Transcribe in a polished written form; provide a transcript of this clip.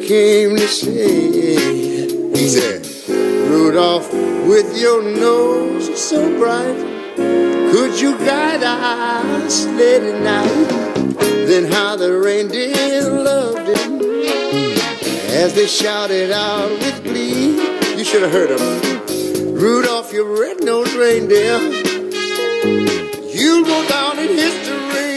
came to say, he said, Rudolph, with your nose so bright, could you guide our sleigh tonight? Then how the reindeer loved him as they shouted out with glee. You should have heard them. Rudolph, your red-nosed reindeer, you'll go down in history.